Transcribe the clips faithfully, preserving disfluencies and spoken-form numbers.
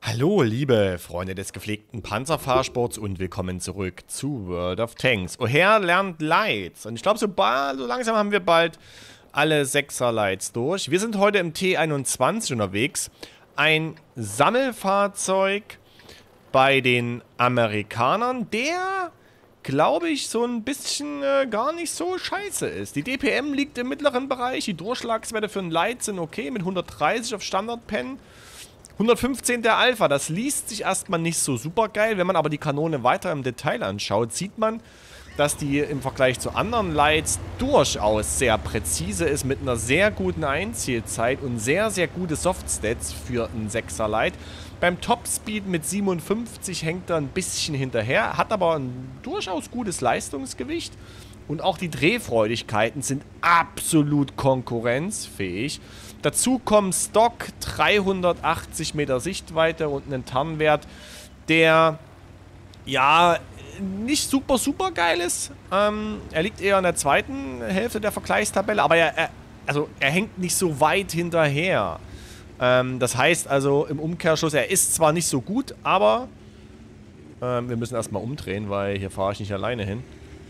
Hallo, liebe Freunde des gepflegten Panzerfahrsports und willkommen zurück zu World of Tanks. Oher lernt Lights. Und ich glaube, so, so langsam haben wir bald alle sechser Lights durch. Wir sind heute im T einundzwanzig unterwegs. Ein Sammelfahrzeug bei den Amerikanern, der, glaube ich, so ein bisschen äh, gar nicht so scheiße ist. Die D P M liegt im mittleren Bereich. Die Durchschlagswerte für ein Light sind okay mit hundertdreißig auf Standard-Pen. hundertfünfzehn der Alpha, das liest sich erstmal nicht so super geil. Wenn man aber die Kanone weiter im Detail anschaut, sieht man, dass die im Vergleich zu anderen Lights durchaus sehr präzise ist, mit einer sehr guten Einzielzeit und sehr, sehr gute Softstats für ein sechser Light. Beim Topspeed mit siebenundfünfzig hängt er ein bisschen hinterher, hat aber ein durchaus gutes Leistungsgewicht. Und auch die Drehfreudigkeiten sind absolut konkurrenzfähig. Dazu kommen Stock dreihundertachtzig Meter Sichtweite und einen Tarnwert, der ja nicht super, super geil ist. Ähm, er liegt eher in der zweiten Hälfte der Vergleichstabelle, aber er, er, also er hängt nicht so weit hinterher. Ähm, das heißt also im Umkehrschluss, er ist zwar nicht so gut, aber ähm, wir müssen erstmal umdrehen, weil hier fahre ich nicht alleine hin.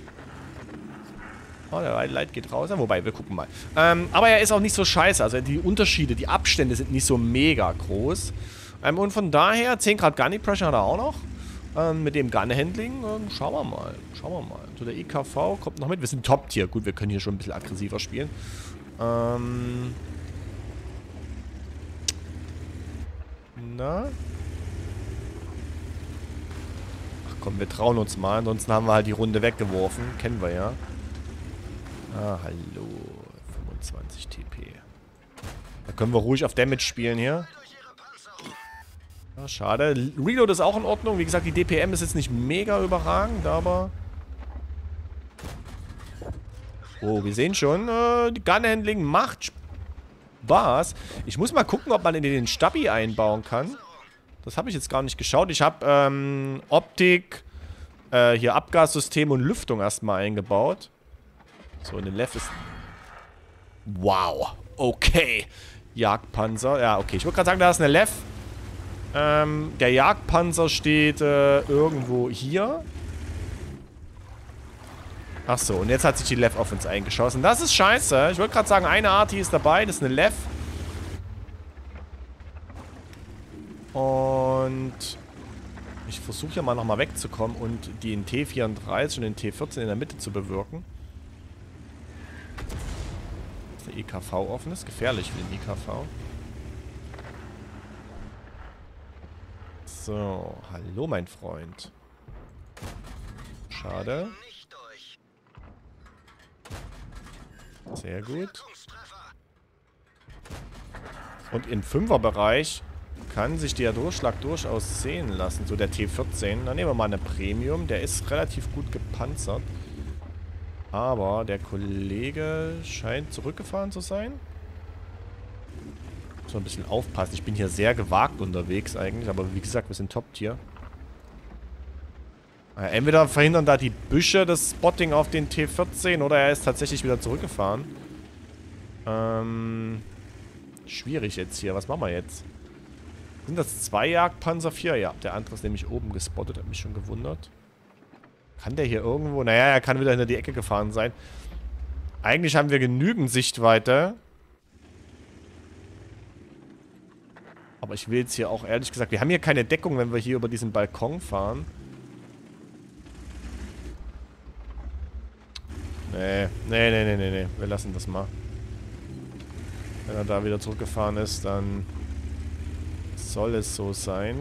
Oh, der Light geht raus. Ja, wobei, wir gucken mal. Ähm, aber er ist auch nicht so scheiße. Also die Unterschiede, die Abstände sind nicht so mega groß. Ähm, und von daher, zehn Grad Gunny Pressure hat er auch noch. Ähm, mit dem Gun-Handling. Ähm, schauen wir mal. Schauen wir mal. So, der I K V kommt noch mit. Wir sind Top-Tier. Gut, wir können hier schon ein bisschen aggressiver spielen. Ähm. Na? Ach komm, wir trauen uns mal. Ansonsten haben wir halt die Runde weggeworfen. Kennen wir ja. Ah, hallo. fünfundzwanzig T P. Da können wir ruhig auf Damage spielen hier. Ja, schade. Reload ist auch in Ordnung. Wie gesagt, die D P M ist jetzt nicht mega überragend, aber... Oh, wir sehen schon, äh, die Gun-Handling macht Spaß. Ich muss mal gucken, ob man in den Stabi einbauen kann. Das habe ich jetzt gar nicht geschaut. Ich habe ähm, Optik, äh, hier Abgassystem und Lüftung erstmal eingebaut. So, eine Lev ist... Wow. Okay. Jagdpanzer. Ja, okay. Ich wollte gerade sagen, da ist eine Lev. Ähm, der Jagdpanzer steht äh, irgendwo hier. Achso, und jetzt hat sich die Lev auf uns eingeschossen. Das ist scheiße. Ich wollte gerade sagen, eine Arti ist dabei. Das ist eine Lev. Und... ich versuche ja mal nochmal wegzukommen und den T vierunddreißig und den T vierzehn in der Mitte zu bewirken. Der I K V offen ist. Gefährlich für den I K V. So, hallo mein Freund. Schade. Sehr gut. Und im Fünferbereich kann sich der Durchschlag durchaus sehen lassen. So, der T vierzehn. Dann nehmen wir mal eine Premium. Der ist relativ gut gepanzert. Aber der Kollege scheint zurückgefahren zu sein. Muss mal ein bisschen aufpassen. Ich bin hier sehr gewagt unterwegs eigentlich. Aber wie gesagt, wir sind Top-Tier. Entweder verhindern da die Büsche das Spotting auf den T vierzehn oder er ist tatsächlich wieder zurückgefahren. Ähm, schwierig jetzt hier. Was machen wir jetzt? Sind das zwei Jagdpanzer? Vier? Ja, der andere ist nämlich oben gespottet. Hat mich schon gewundert. Kann der hier irgendwo... Naja, er kann wieder hinter die Ecke gefahren sein. Eigentlich haben wir genügend Sichtweite. Aber ich will jetzt hier auch ehrlich gesagt... Wir haben hier keine Deckung, wenn wir hier über diesen Balkon fahren. Nee, nee, nee, nee, nee, nee. Wir lassen das mal. Wenn er da wieder zurückgefahren ist, dann soll es so sein.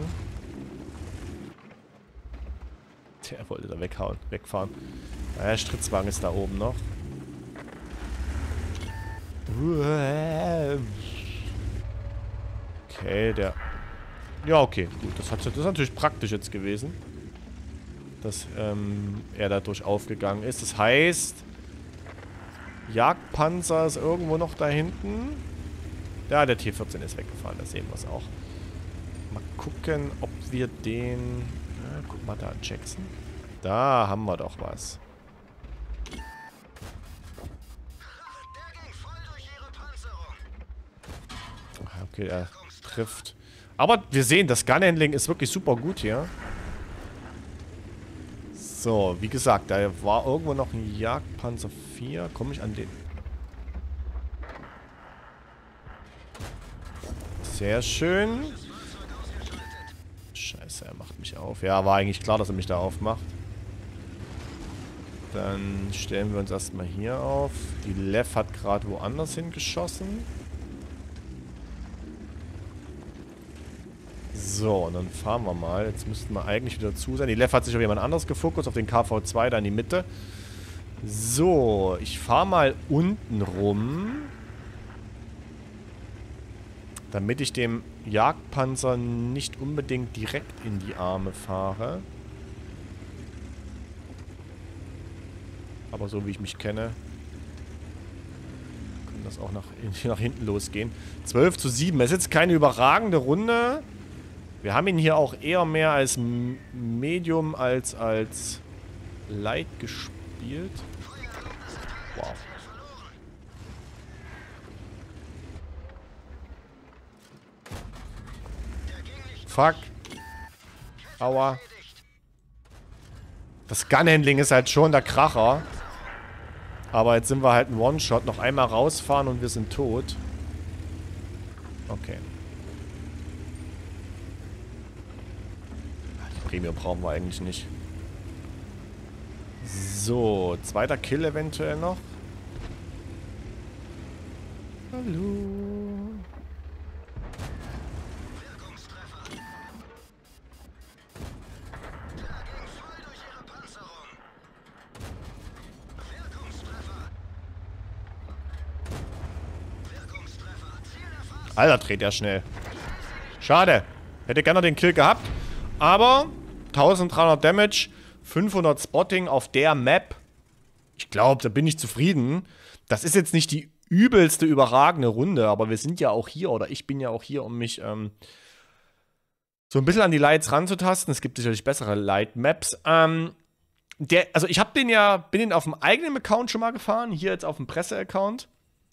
Der wollte da weghauen, wegfahren. Naja, Stritzwagen ist da oben noch. Okay, der... Ja, okay, gut. Das, hat, das ist natürlich praktisch jetzt gewesen. Dass ähm, er dadurch aufgegangen ist. Das heißt... Jagdpanzer ist irgendwo noch da hinten. Ja, der T vierzehn ist weggefahren. Da sehen wir es auch. Mal gucken, ob wir den... Ja, guck mal da an Jackson. Da haben wir doch was. Okay, er trifft. Aber wir sehen, das Gun-Handling ist wirklich super gut hier. So, wie gesagt, da war irgendwo noch ein Jagdpanzer vier. Komme ich an den... Sehr schön. Scheiße, er macht mich auf. Ja, war eigentlich klar, dass er mich da aufmacht. Dann stellen wir uns erstmal hier auf. Die Lev hat gerade woanders hingeschossen. So, und dann fahren wir mal. Jetzt müssten wir eigentlich wieder zu sein. Die Lev hat sich auf jemand anderes gefokussiert, auf den K V zwei da in die Mitte. So, ich fahre mal unten rum. Damit ich dem Jagdpanzer nicht unbedingt direkt in die Arme fahre. Aber so wie ich mich kenne, kann das auch nach, nach hinten losgehen. zwölf zu sieben. Es ist jetzt keine überragende Runde. Wir haben ihn hier auch eher mehr als Medium als als Light gespielt. Wow. Fuck. Aua. Das Gun-Handling ist halt schon der Kracher. Aber jetzt sind wir halt ein One-Shot. Noch einmal rausfahren und wir sind tot. Okay. Die Premium brauchen wir eigentlich nicht. So, zweiter Kill eventuell noch. Hallo. Alter, dreht er schnell. Schade. Hätte gerne den Kill gehabt. Aber dreizehnhundert Damage, fünfhundert Spotting auf der Map. Ich glaube, da bin ich zufrieden. Das ist jetzt nicht die übelste, überragende Runde, aber wir sind ja auch hier, oder ich bin ja auch hier, um mich ähm, so ein bisschen an die Lights ranzutasten. Es gibt sicherlich bessere Light-Maps. Ähm, der, also ich habe den ja, bin den auf dem eigenen Account schon mal gefahren, hier jetzt auf dem Presse-Account.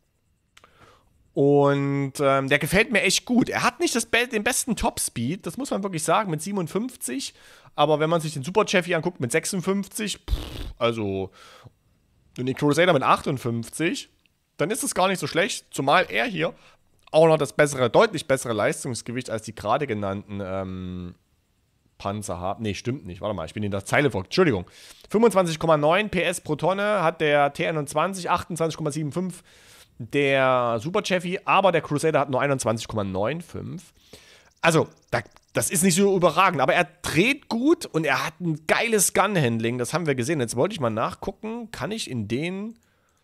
Und ähm, der gefällt mir echt gut. Er hat nicht das Be den besten Top-Speed, das muss man wirklich sagen, mit siebenundfünfzig. Aber wenn man sich den Super Chevy anguckt mit sechsundfünfzig, pff, also und den Crusader mit achtundfünfzig, dann ist es gar nicht so schlecht. Zumal er hier auch noch das bessere, deutlich bessere Leistungsgewicht als die gerade genannten ähm, Panzer hat. Nee, stimmt nicht. Warte mal, ich bin in der Zeile folgt. Entschuldigung. fünfundzwanzig Komma neun P S pro Tonne hat der T einundzwanzig, achtundzwanzig Komma fünfundsiebzig der Super Chevy, aber der Crusader hat nur einundzwanzig Komma fünfundneunzig. Also, da, das ist nicht so überragend, aber er dreht gut und er hat ein geiles Gun-Handling, das haben wir gesehen. Jetzt wollte ich mal nachgucken, kann ich in den...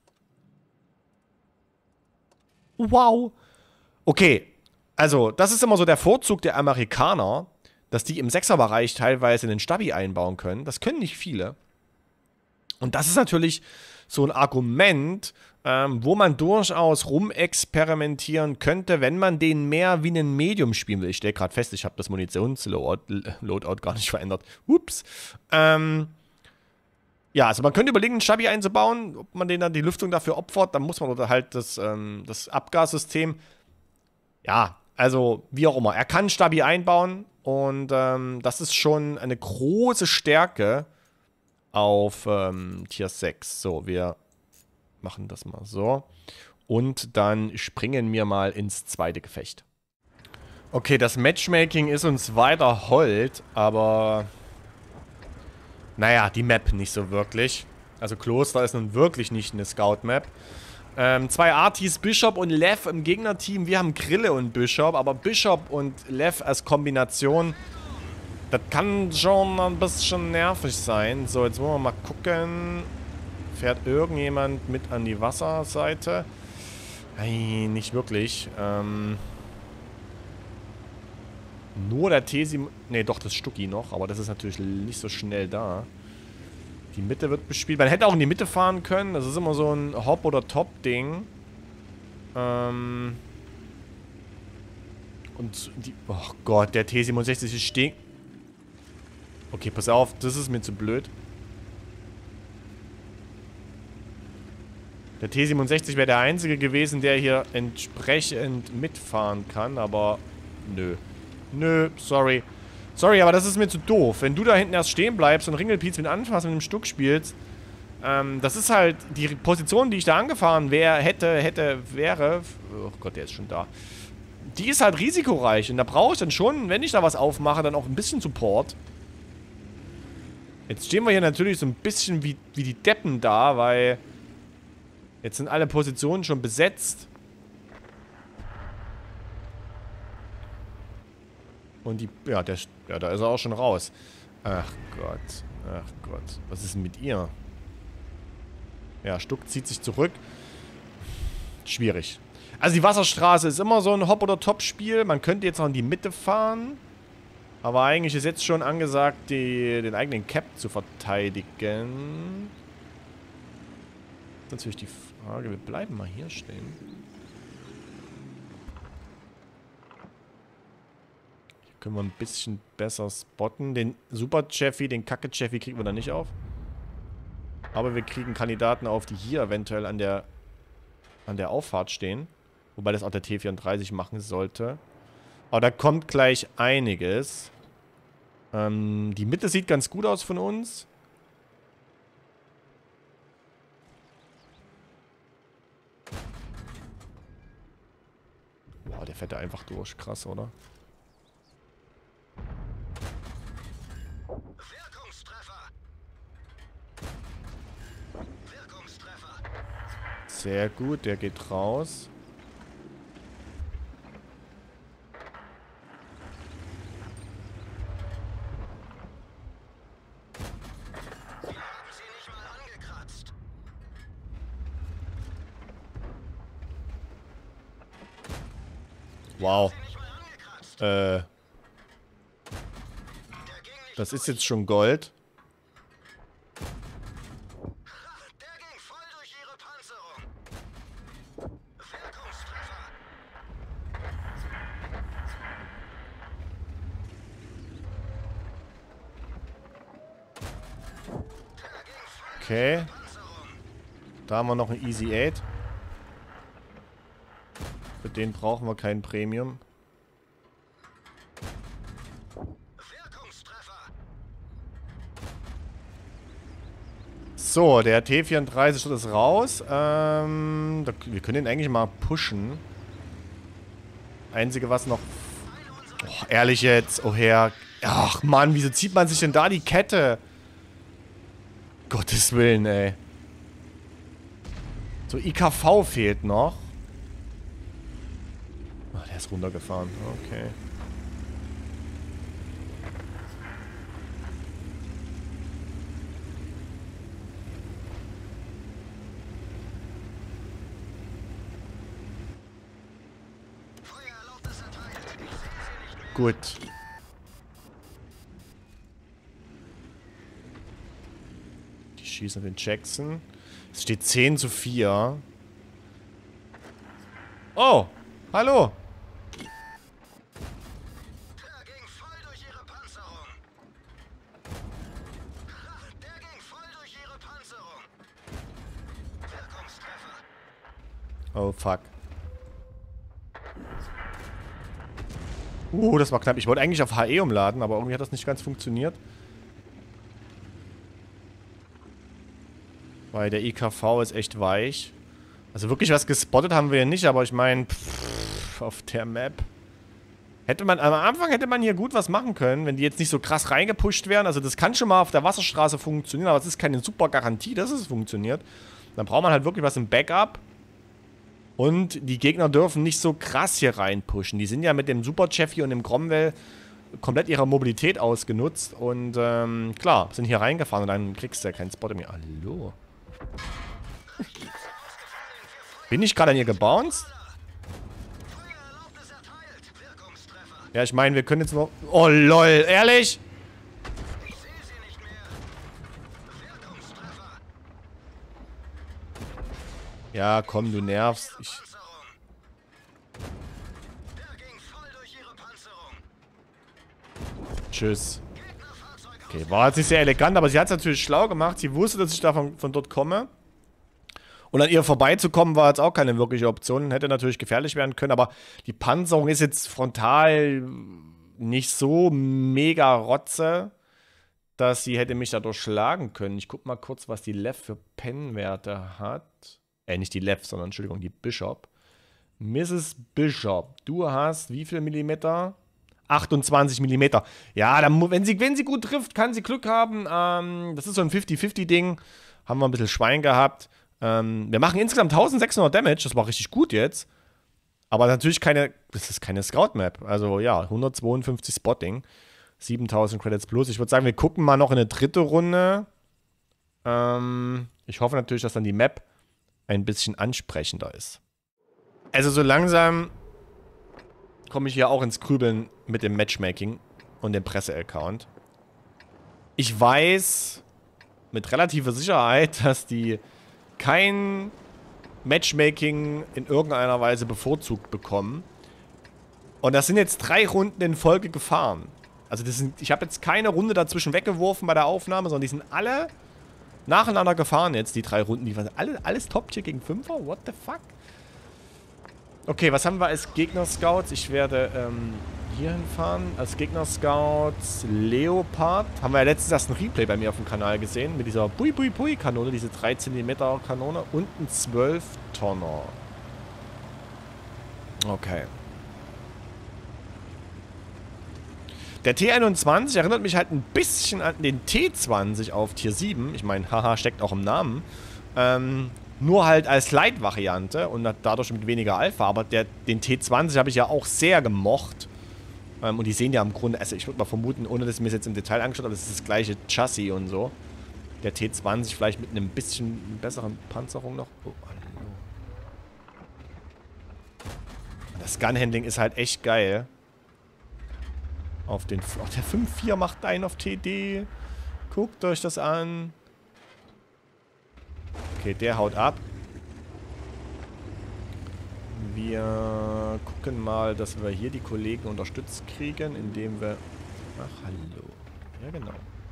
Wow. Okay, also, das ist immer so der Vorzug der Amerikaner, dass die im Sechser-Bereich teilweise einen Stabi einbauen können. Das können nicht viele. Und das ist natürlich so ein Argument, ähm, wo man durchaus rumexperimentieren könnte, wenn man den mehr wie einen Medium spielen will. Ich stelle gerade fest, ich habe das Munitions-Loadout gar nicht verändert. Ups. Ähm, ja, also man könnte überlegen, einen Stabi einzubauen, ob man den dann die Lüftung dafür opfert, dann muss man oder halt das, ähm, das Abgassystem. Ja, also wie auch immer. Er kann Stabi einbauen und ähm, das ist schon eine große Stärke auf ähm, Tier sechs. So, wir machen das mal so. Und dann springen wir mal ins zweite Gefecht. Okay, das Matchmaking ist uns weiter hold, aber naja, die Map nicht so wirklich. Also Kloster ist nun wirklich nicht eine Scout-Map. Ähm, zwei Artis, Bishop und Lev im Gegnerteam. Wir haben Grille und Bishop, aber Bishop und Lev als Kombination, das kann schon ein bisschen nervig sein. So, jetzt wollen wir mal gucken. Fährt irgendjemand mit an die Wasserseite? Nein, nicht wirklich. Ähm, nur der T sieben... Ne, doch, das Stucki noch. Aber das ist natürlich nicht so schnell da. Die Mitte wird bespielt. Man hätte auch in die Mitte fahren können. Das ist immer so ein Hop- oder Top-Ding. Ähm... Und die... Oh Gott, der T siebenundsechzig ist stehen... Okay, pass auf, das ist mir zu blöd. Der T siebenundsechzig wäre der einzige gewesen, der hier entsprechend mitfahren kann, aber nö. Nö, sorry. Sorry, aber das ist mir zu doof. Wenn du da hinten erst stehen bleibst und Ringelpiez mit anfasst und mit dem Stuck spielst, ähm, das ist halt die Position, die ich da angefahren wäre, hätte, hätte, wäre. Oh Gott, der ist schon da. Die ist halt risikoreich und da brauche ich dann schon, wenn ich da was aufmache, dann auch ein bisschen Support. Jetzt stehen wir hier natürlich so ein bisschen wie, wie die Deppen da, weil jetzt sind alle Positionen schon besetzt. Und die, ja, der, ja, da ist er auch schon raus. Ach Gott, ach Gott. Was ist denn mit ihr? Ja, Stuck zieht sich zurück. Schwierig. Also die Wasserstraße ist immer so ein Hop- oder Top-Spiel. Man könnte jetzt noch in die Mitte fahren. Aber eigentlich ist jetzt schon angesagt, die, den eigenen Cap zu verteidigen. Natürlich die Frage, wir bleiben mal hier stehen. Hier können wir ein bisschen besser spotten. Den Super-Cheffy, den Kacke-Cheffy kriegen wir da nicht auf. Aber wir kriegen Kandidaten auf, die hier eventuell an der, an der Auffahrt stehen. Wobei das auch der T vierunddreißig machen sollte. Aber da kommt gleich einiges. Ähm, die Mitte sieht ganz gut aus von uns. Boah, der fährt da einfach durch. Krass, oder? Wirkungstreffer. Wirkungstreffer. Sehr gut, der geht raus. Wow. Äh. Das ist jetzt schon Gold. Der ging voll durch ihre Panzerung. Wirkungstreffer. Okay. Da haben wir noch ein Easy Eight. Für den brauchen wir kein Premium. So, der T vierunddreißig ist raus. Ähm, da, wir können den eigentlich mal pushen. Einzige, was noch... Oh, ehrlich jetzt, oh Herr. Ach Mann, wieso zieht man sich denn da die Kette? Gottes Willen, ey. So, I K V fehlt noch. Oh, der ist runtergefahren. Okay. Gut. Die schießen den Jackson. Es steht zehn zu vier. Oh, hallo. Der ging voll durch ihre Panzerung. Der ging voll durch ihre Panzerung. Wirkungstreffer. Oh, fuck. Uh, das war knapp. Ich wollte eigentlich auf H E umladen, aber irgendwie hat das nicht ganz funktioniert. Weil der I K V ist echt weich. Also wirklich was gespottet haben wir ja nicht, aber ich meine, auf der Map. Hätte man, am Anfang hätte man hier gut was machen können, wenn die jetzt nicht so krass reingepusht wären. Also das kann schon mal auf der Wasserstraße funktionieren, aber es ist keine super Garantie, dass es funktioniert. Dann braucht man halt wirklich was im Backup. Und die Gegner dürfen nicht so krass hier reinpushen. Die sind ja mit dem Super Cheffy und dem Cromwell komplett ihrer Mobilität ausgenutzt. Und ähm, klar, sind hier reingefahren und dann kriegst du ja keinen Spot mehr. Hallo. Bin ich gerade an ihr gebounced? Ja, ich meine, wir können jetzt noch... Oh, lol. Ehrlich? Ja, komm, du nervst. Ich Tschüss. Okay, war jetzt nicht sehr elegant, aber sie hat es natürlich schlau gemacht. Sie wusste, dass ich da von, von dort komme. Und an ihr vorbeizukommen war jetzt auch keine wirkliche Option. Hätte natürlich gefährlich werden können, aber die Panzerung ist jetzt frontal nicht so mega Rotze, dass sie hätte mich dadurch schlagen können. Ich guck mal kurz, was die Lev für Pennwerte hat. Äh, nicht die Lev, sondern, Entschuldigung, die Bishop. Misses Bishop, du hast wie viel Millimeter? achtundzwanzig Millimeter. Ja, dann, wenn, sie, wenn sie gut trifft, kann sie Glück haben. Ähm, das ist so ein fünfzig fünfzig Ding. Haben wir ein bisschen Schwein gehabt. Ähm, wir machen insgesamt eintausendsechshundert Damage. Das war richtig gut jetzt. Aber natürlich keine, das ist keine Scout-Map. Also ja, hundertzweiundfünfzig Spotting. siebentausend Credits plus. Ich würde sagen, wir gucken mal noch in eine dritte Runde. Ähm, ich hoffe natürlich, dass dann die Map ein bisschen ansprechender ist. Also so langsam komme ich hier auch ins Grübeln mit dem Matchmaking und dem Presse-Account. Ich weiß mit relativer Sicherheit, dass die kein Matchmaking in irgendeiner Weise bevorzugt bekommen. Und das sind jetzt drei Runden in Folge gefahren. Also das sind, ich habe jetzt keine Runde dazwischen weggeworfen bei der Aufnahme, sondern die sind alle nacheinander gefahren jetzt, die drei Runden. Die waren alle, alles Top-Tier gegen Fünfer? What the fuck? Okay, was haben wir als Gegner-Scouts? Ich werde ähm, hier hinfahren. Als Gegner-Scouts Leopard. Haben wir ja letztens erst ein Replay bei mir auf dem Kanal gesehen. Mit dieser Bui-Bui-Bui-Kanone. Diese drei Zentimeter Kanone. Und ein zwölf Tonner. Okay. Der T einundzwanzig erinnert mich halt ein bisschen an den T zwanzig auf Tier sieben. Ich meine, haha, steckt auch im Namen. Ähm... Nur halt als Light-Variante und dadurch mit weniger Alpha. Aber der, den T zwanzig habe ich ja auch sehr gemocht. Ähm, und die sehen ja im Grunde, also ich würde mal vermuten, ohne dass ich mir das jetzt im Detail angeschaut habe, das ist das gleiche Chassis und so. Der T zwanzig vielleicht mit einem bisschen besseren Panzerung noch. Oh, hallo. Das Gun-Handling ist halt echt geil. Auf den... Oh, der fünf vier macht einen auf T D. Guckt euch das an. Okay, der haut ab. Wir gucken mal, dass wir hier die Kollegen unterstützt kriegen, indem wir... Ach, hallo. Ja, genau.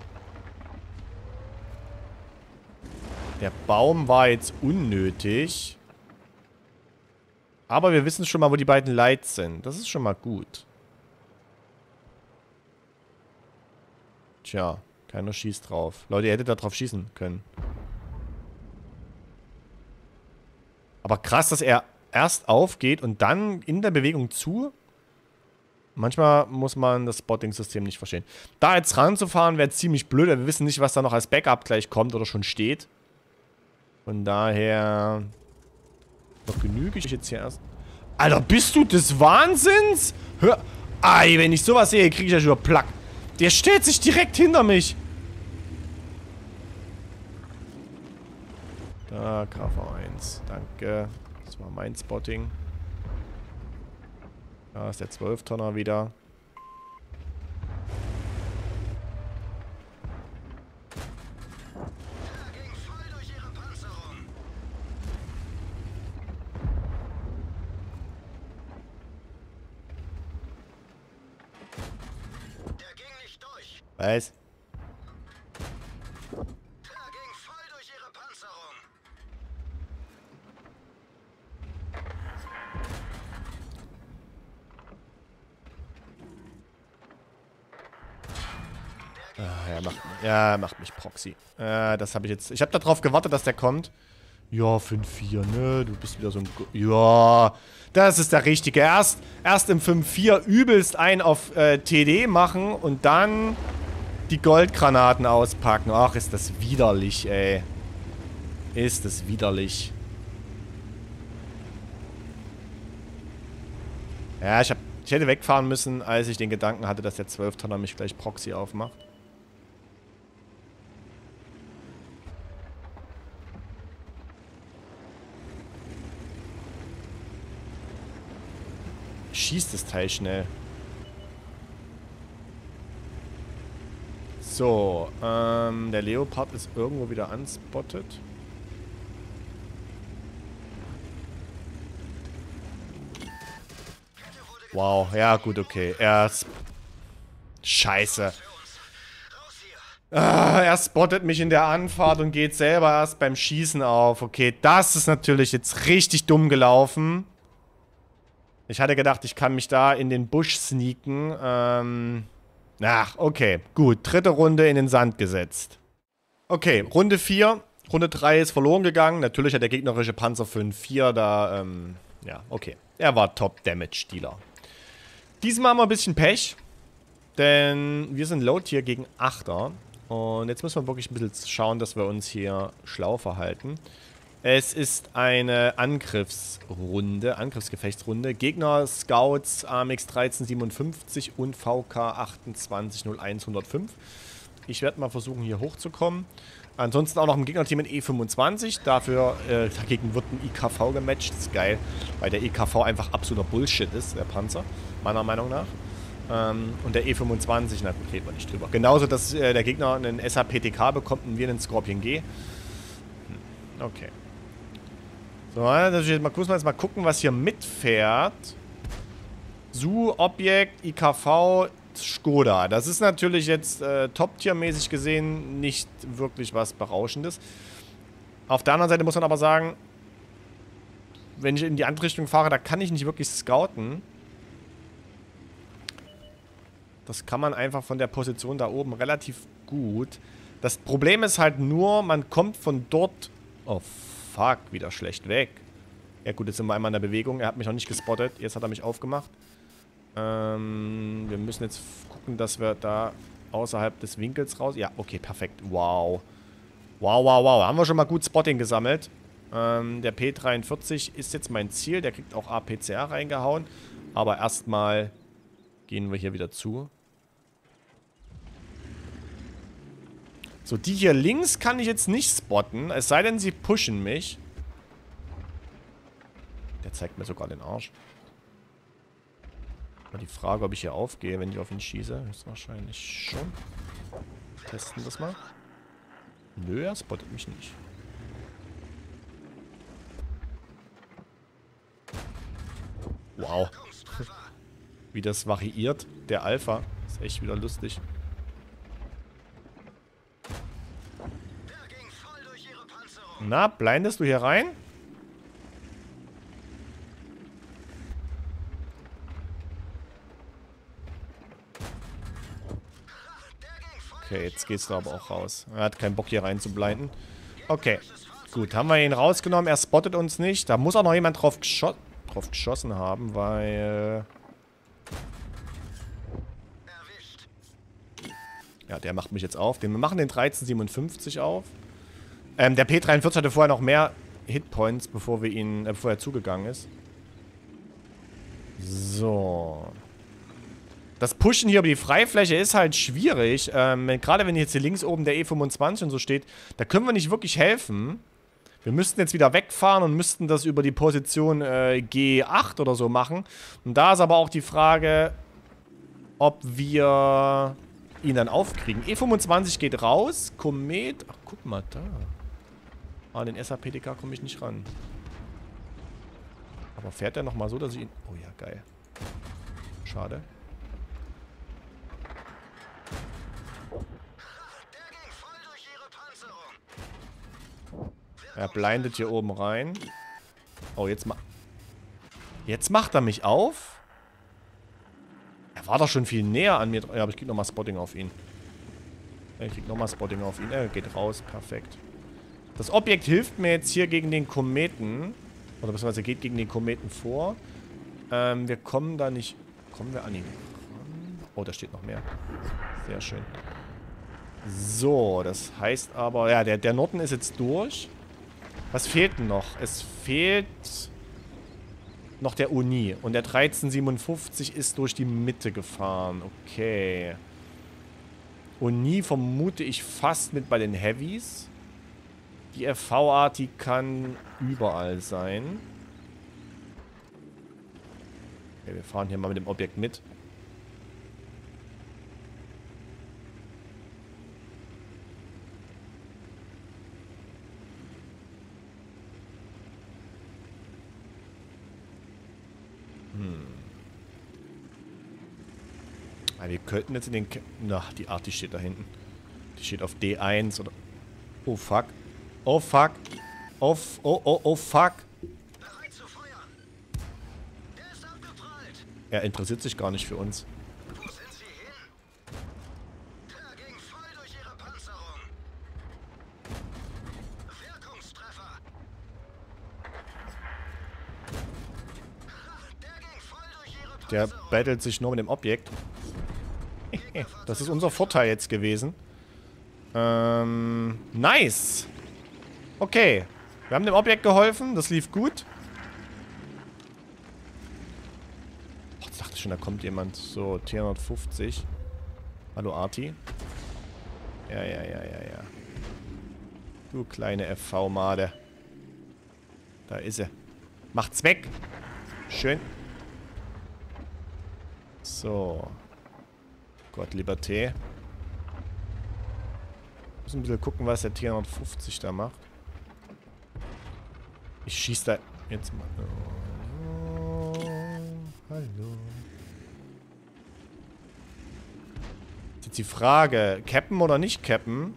Der Baum war jetzt unnötig. Aber wir wissen schon mal, wo die beiden Lights sind. Das ist schon mal gut. Tja, keiner schießt drauf. Leute, ihr hättet da drauf schießen können. Aber krass, dass er erst aufgeht und dann in der Bewegung zu. Manchmal muss man das Spotting-System nicht verstehen. Da jetzt ranzufahren wäre ziemlich blöd. Wir wissen nicht, was da noch als Backup gleich kommt oder schon steht. Von daher... Noch genüge ich jetzt hier erst... Alter, bist du des Wahnsinns? Hör... Ei, wenn ich sowas sehe, kriege ich ja schon wieder Plack. Der stellt sich direkt hinter mich. Da, K V eins. Danke. Das war mein Spotting. Da ist der zwölf Tonner wieder. Was? Ah, er macht, ja, er macht mich Proxy. Äh, das habe ich jetzt... Ich habe darauf gewartet, dass der kommt. Ja, fünf vier, ne? Du bist wieder so ein... Ja, das ist der Richtige. Erst, erst im fünf vier übelst ein auf äh, T D machen und dann die Goldgranaten auspacken. Ach, ist das widerlich, ey. Ist das widerlich. Ja, ich, hab, ich hätte wegfahren müssen, als ich den Gedanken hatte, dass der zwölf Tonner mich gleich Proxy aufmacht. Schießt das Teil schnell. So, ähm, der Leopard ist irgendwo wieder unspotted. Wow, ja gut, okay. Er ist... Scheiße. Ah, er spottet mich in der Anfahrt und geht selber erst beim Schießen auf. Okay, das ist natürlich jetzt richtig dumm gelaufen. Ich hatte gedacht, ich kann mich da in den Busch sneaken. Ähm, ach, okay. Gut, dritte Runde in den Sand gesetzt. Okay, Runde vier. Runde drei ist verloren gegangen. Natürlich hat der gegnerische Panzer fünf vier da, ähm, ja, okay. Er war Top-Damage-Dealer. Diesmal haben wir ein bisschen Pech. Denn wir sind Low-Tier gegen Achter. Und jetzt müssen wir wirklich ein bisschen schauen, dass wir uns hier schlau verhalten. Es ist eine Angriffsrunde, Angriffsgefechtsrunde. Gegner Scouts A M X dreizehn siebenundfünfzig und V K achtundzwanzig null eins null fünf. Ich werde mal versuchen, hier hochzukommen. Ansonsten auch noch im Gegnerteam in E fünfundzwanzig. Dafür, äh, dagegen wird ein I K V gematcht. Das ist geil, weil der I K V einfach absoluter Bullshit ist, der Panzer, meiner Meinung nach. Ähm, und der E fünfundzwanzig, na gut, reden wir nicht drüber. Genauso, dass äh, der Gegner einen S A P T K bekommt und wir einen Scorpion G. Hm, okay. So, das jetzt mal kurz mal, jetzt mal gucken, was hier mitfährt. S U, Objekt, I K V, Skoda. Das ist natürlich jetzt äh, Top-Tier-mäßig gesehen nicht wirklich was Berauschendes. Auf der anderen Seite muss man aber sagen, wenn ich in die andere Richtung fahre, da kann ich nicht wirklich scouten. Das kann man einfach von der Position da oben relativ gut. Das Problem ist halt nur, man kommt von dort... Oh, fuck, wieder schlecht weg. Ja gut, jetzt sind wir einmal in der Bewegung. Er hat mich noch nicht gespottet. Jetzt hat er mich aufgemacht. Ähm, wir müssen jetzt gucken, dass wir da außerhalb des Winkels raus... Ja, okay, perfekt. Wow. Wow, wow, wow. Haben wir schon mal gut Spotting gesammelt. Ähm, der P dreiundvierzig ist jetzt mein Ziel. Der kriegt auch A P C R reingehauen. Aber erstmal gehen wir hier wieder zu. So, die hier links kann ich jetzt nicht spotten. Es sei denn, sie pushen mich. Der zeigt mir sogar den Arsch. Mal die Frage, ob ich hier aufgehe, wenn ich auf ihn schieße. Ist wahrscheinlich schon. Testen das mal. Nö, er spottet mich nicht. Wow. Wie das variiert. Der Alpha. Ist echt wieder lustig. Na, blindest du hier rein? Okay, jetzt geht's da aber auch raus. Er hat keinen Bock hier rein zu blinden. Okay, gut, haben wir ihn rausgenommen. Er spottet uns nicht. Da muss auch noch jemand drauf, gescho drauf geschossen haben, weil... Ja, der macht mich jetzt auf. Den, wir machen den dreizehn siebenundfünfzig auf. Ähm, der P dreiundvierzig hatte vorher noch mehr Hitpoints, bevor wir ihn, äh, bevor er zugegangen ist. So. Das Pushen hier über die Freifläche ist halt schwierig. Ähm, gerade wenn jetzt hier links oben der E fünfundzwanzig und so steht, da können wir nicht wirklich helfen. Wir müssten jetzt wieder wegfahren und müssten das über die Position äh, G acht oder so machen. Und da ist aber auch die Frage, ob wir ihn dann aufkriegen. E fünfundzwanzig geht raus. Komet. Ach, guck mal da. Ah, den S A P T K komme ich nicht ran. Aber fährt der nochmal so, dass ich ihn... Oh ja, geil. Schade. Er blindet hier oben rein. Oh, jetzt ma... Jetzt macht er mich auf? Er war doch schon viel näher an mir. Ja, aber ich krieg nochmal Spotting auf ihn. Ich krieg nochmal Spotting auf ihn. Er geht raus. Perfekt. Das Objekt hilft mir jetzt hier gegen den Kometen. Oder beziehungsweise geht gegen den Kometen vor. Ähm, wir kommen da nicht... Kommen wir an ihn ran? Oh, da steht noch mehr. Sehr schön. So, das heißt aber... Ja, der, der Norden ist jetzt durch. Was fehlt denn noch? Es fehlt noch der Uni. Und der dreizehn siebenundfünfzig ist durch die Mitte gefahren. Okay. Uni vermute ich fast mit bei den Heavies. Die F V-Art, die kann überall sein. Okay, wir fahren hier mal mit dem Objekt mit. Hm. Aber wir könnten jetzt in den... Ke Na, die Art, die steht da hinten. Die steht auf D eins oder... Oh, fuck. Oh, fuck. Oh, oh, oh, oh, fuck. Er interessiert sich gar nicht für uns. Wo sind Sie hin? Der ging voll durch Ihre Panzerung. Wirkungstreffer. Der ging voll durch Ihre Panzerung. Der battelt sich nur mit dem Objekt. Das ist unser Vorteil jetzt gewesen. Ähm, nice. Okay. Wir haben dem Objekt geholfen. Das lief gut. Oh, ich dachte schon, da kommt jemand. So, T hundertfünfzig. Hallo, Arti. Ja, ja, ja, ja, ja. Du kleine F V-Made. Da ist sie. Macht's weg. Schön. So. Gott, Liberté. Muss ein bisschen gucken, was der T hundertfünfzig da macht. Ich schieß da jetzt mal. Oh, hallo. Jetzt die Frage, cappen oder nicht cappen?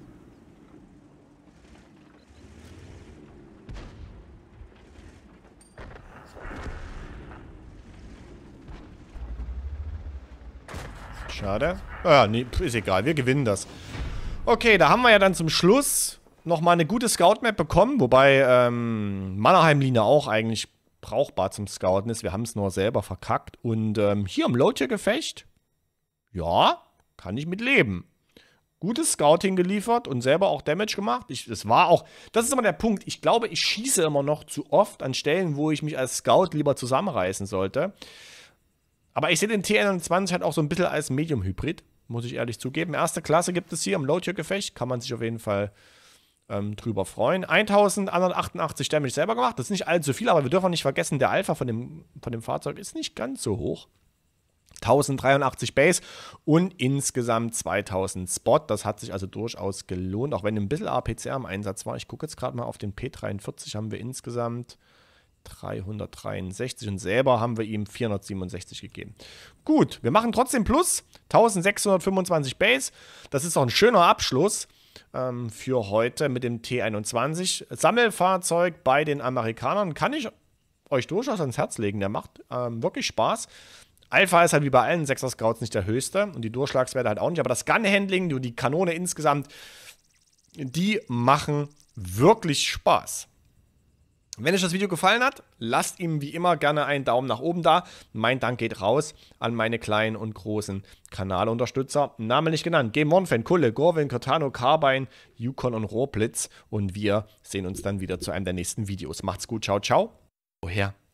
Schade. Ja, nee, ist egal. Wir gewinnen das. Okay, da haben wir ja dann zum Schluss nochmal eine gute Scout-Map bekommen. Wobei ähm, Mannerheim-Linie auch eigentlich brauchbar zum Scouten ist. Wir haben es nur selber verkackt. Und ähm, hier im Low-Tier-Gefecht, ja, kann ich mit leben. Gutes Scouting geliefert und selber auch Damage gemacht. Ich, das war auch, das ist immer der Punkt. Ich glaube, ich schieße immer noch zu oft an Stellen, wo ich mich als Scout lieber zusammenreißen sollte. Aber ich sehe den T einundzwanzig halt auch so ein bisschen als Medium-Hybrid, muss ich ehrlich zugeben. Erste Klasse gibt es hier im Low-Tier-Gefecht, kann man sich auf jeden Fall ähm, drüber freuen. eintausendeinhundertachtundachtzig Damage selber gemacht, das ist nicht allzu viel, aber wir dürfen auch nicht vergessen, der Alpha von dem, von dem Fahrzeug ist nicht ganz so hoch. tausenddreiundachtzig Base und insgesamt zweitausend Spot. Das hat sich also durchaus gelohnt, auch wenn ein bisschen A P C R im Einsatz war. Ich gucke jetzt gerade mal auf den P dreiundvierzig, haben wir insgesamt dreihundertdreiundsechzig und selber haben wir ihm vierhundertsiebenundsechzig gegeben. Gut, wir machen trotzdem Plus. eintausendsechshundertfünfundzwanzig Base. Das ist auch ein schöner Abschluss ähm, für heute mit dem T einundzwanzig. Sammelfahrzeug bei den Amerikanern kann ich euch durchaus ans Herz legen. Der macht ähm, wirklich Spaß. Alpha ist halt wie bei allen sechser Scouts nicht der höchste und die Durchschlagswerte halt auch nicht. Aber das Gun-Handling und die Kanone insgesamt, die machen wirklich Spaß. Wenn euch das Video gefallen hat, lasst ihm wie immer gerne einen Daumen nach oben da. Mein Dank geht raus an meine kleinen und großen Kanalunterstützer. Namentlich genannt Game One Fan, Kulle, Gorwin, Cortano, Carbine, Yukon und Rohrblitz. Und wir sehen uns dann wieder zu einem der nächsten Videos. Macht's gut, ciao, ciao. Woher?